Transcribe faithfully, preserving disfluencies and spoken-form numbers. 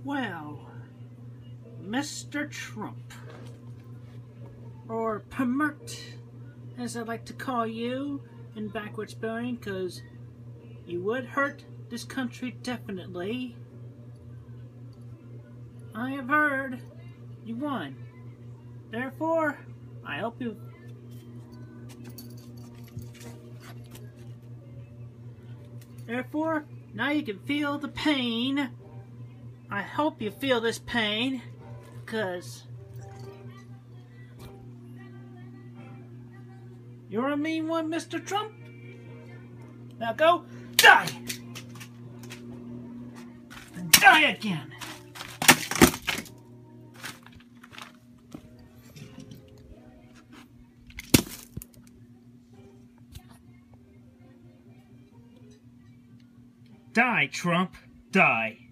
Well, Mister Trump, or Pmurt, as I like to call you in backward spelling, because you would hurt this country definitely. I have heard you won. Therefore, I hope you... Therefore, now you can feel the pain. I hope you feel this pain, because you're a mean one, Mister Trump. Now go die! And die again! Die, Trump, die.